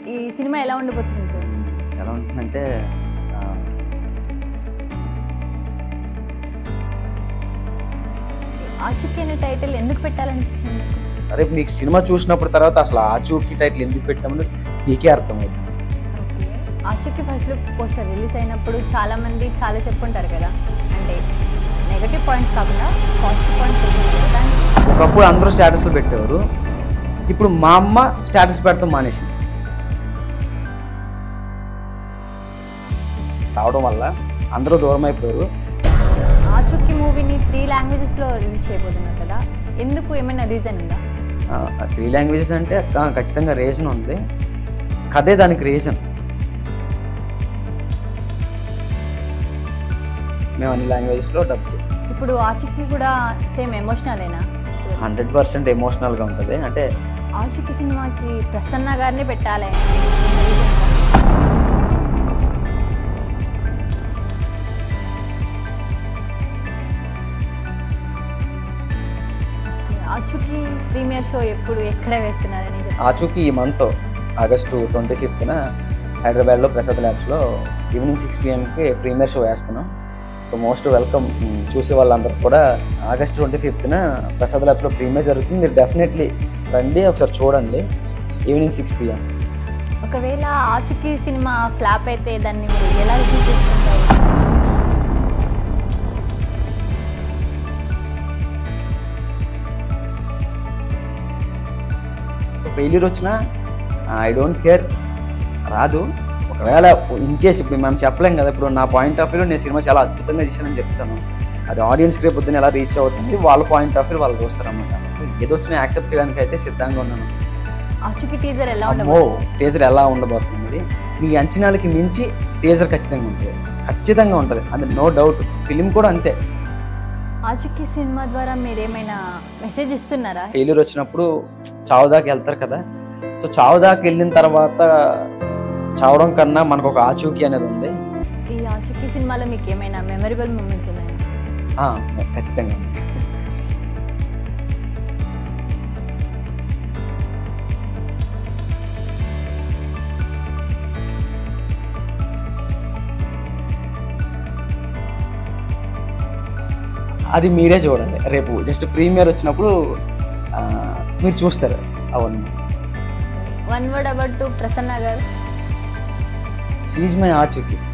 ఈ సినిమా ఎలా ఉండబోతుంది సార్? ఎలా ఉంటుందంటే ఆచూకీ అనే టైటిల్ ఎందుకు పెట్టాలనిపించింది? రేపు మీకు సినిమా చూసినప్పుడు తర్వాత అసలు ఆచూకీ టైటిల్ ఎందుకు పెట్టామని నీకే అర్థమవుతుంది. ఓకే, ఆచూకీ ఫస్ట్ లుక్ పోస్టర్ రిలీజ్ అయినప్పుడు చాలా మంది చాలా చెప్పుంటారు కదా, అంటే నెగటివ్ పాయింట్స్ కాకుండా పాజిటివ్ పాయింట్స్. ఒకప్పుడు అందరూ స్టేటస్లు పెట్టేవారు, ఇప్పుడు మా అమ్మ స్టేటస్ పెడతాం మానేసింది. రావడం వల్ల అందరూ దూరం అయిపోయారు. ఆచూకీ మూవీని 3 లాంగ్వేజెస్లో రిలీజ్ చేయబోతున్నారు కదా, ఎందుకు? ఏమైనా రీజన్ ఉందా? 3 లాంగ్వేజెస్ అంటే ఖచ్చితంగా రీజన్ ఉంది, కథే దానికి రీజన్. మేము అన్ని లాంగ్వేజెస్లో డబ్ చేసాం. ఇప్పుడు ఆచూకీ కూడా సేమ్ ఎమోషనలేనా? 100% ఎమోషనల్గా ఉంటుంది. అంటే ఆచూకీ సినిమాకి ప్రసన్న గారిని పెట్టాలి. ఆచూకీ ప్రీమియర్ షో ఎప్పుడు, ఎక్కడ వేస్తున్నారని? ఆచూకీ ఈ మంత్ ఆగస్టు 25న హైదరాబాద్లో ప్రసాద్ ల్యాబ్స్లో ఈవినింగ్ 6 PM ప్రీమియర్ షో వేస్తున్నాం. So most welcome. చూసే వాళ్ళందరూ కూడా ఆగస్టు 25న ప్రసాద్ ల్యాబ్స్లో ప్రీమియర్ జరుగుతుంది. మీరు డెఫినెట్లీ రండి, ఒకసారి చూడండి. Evening 6 PM. ఒకవేళ ఆచూకీ సినిమా ఫ్లాప్ అయితే దాన్ని మీరు ఎలా రిసీవ్ చేసుకుంటారు? సో ఫెయిల్యూర్ వచ్చినా ఐ డోంట్ కేర్, రాదు. ఒకవేళ ఇన్ కేస్ ఇప్పుడు మనం చెప్పలేం కదా. ఇప్పుడు నా పాయింట్ ఆఫ్ వ్యూలో నేను సినిమా చాలా అద్భుతంగా చేశానని చెప్తాను, అది ఆడియన్స్ రేపు పొద్దున్న ఎలా రీచ్ అవుతుంది వాళ్ళ పాయింట్ ఆఫ్ వ్యూ వాళ్ళు చూస్తారు అన్నమాట. ఏదో వచ్చినా యాక్సెప్ట్ చేయడానికి అయితే సిద్ధంగా ఉన్నాను. ఆచూకీ టీజర్ ఎలా ఉండబోతుంది? టీజర్ ఎలా ఉండబోతుంది? మీ అంచనాలకి మించి టీజర్ ఖచ్చితంగా ఉంటుంది, అది నో డౌట్. ఫిలిం కూడా అంతే. ఆచూకీ సినిమా ద్వారా మీరు ఏమైనా మెసేజ్ ఇస్తున్నారా? ఫెయిల్యూర్ వచ్చినప్పుడు చావు దాకా వెళ్తారు కదా, సో చావు దాకా వెళ్ళిన తర్వాత చావడం కన్నా మనకు ఒక ఆచూకీ అనేది ఉంది. ఈ ఆచూకీ సినిమాలో మీకు ఏమైనా మెమరబుల్ మూమెంట్స్ ఉన్నాయా? ఖచ్చితంగా. అది మీరే చూడండి, రేపు జస్ట్ ప్రీమియర్ వచ్చినప్పుడు మీరు చూస్తారు అవన్నీ. వన్ వర్డ్ అబౌట్ ప్రసన్న గారు. షీ ఈజ్ మై ఆచూకీ.